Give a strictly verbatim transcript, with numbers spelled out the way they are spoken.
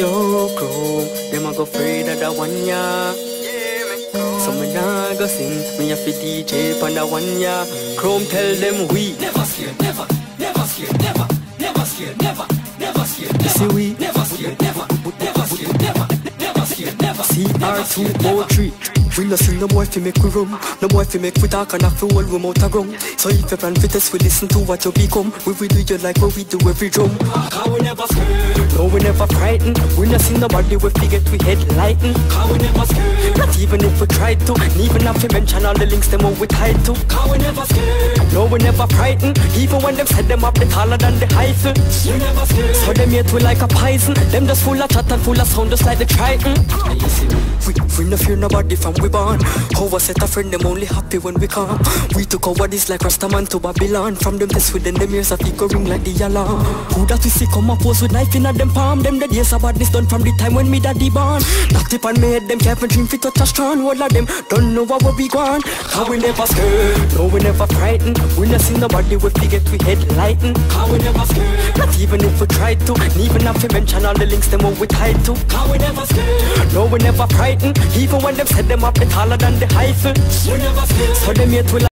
Yo, Chrome, them a go afraid of that one, yeah. So me nah go sing, me have to D J pon that one, yeah. Chrome tell them we never scared, never, never scared, never, never scared, never, never scared. You see we never scared, never, never scared, never, never scared, never. C R two oh three. We no see no boy fi make we rum, no boy fi make we talk and fi hold we mouth a ground. So if you plan fi test, we listen to what you become. We will do you like what we do every drum. Cause we never scared, no we never frightened. We no see nobody we fi get we head lighten. Cause we never scared, not even if we try to. Even if we mention all the links them how we tied to. Cause we never scared, no we never frightened. Even when them set them up the taller than the hyphen. We never scared, so them hate we like a poison. Them just full of chat and full of sound just like the Triton. We, we no fear nobody from we born. How was set a friend, them only happy when we come. We took our bodies like Rastaman to Babylon. From them test within them ears of go ring like the alarm. Who that we see come up pose with knife in a them palm. Them the days about this done from the time when me daddy born. Knock tip and made them careful dream fit touch a strong. All of them don't know what we gone. Cause we never scared, no we never frightened. We not see nobody we forget we head lighten. Cause we never scared, not even if we try to. Even if we mention all the links them how we tied to. Cause we never scared, no we never frightened. Even when them set them up the taller than the hyphen. We never scared, so them hate we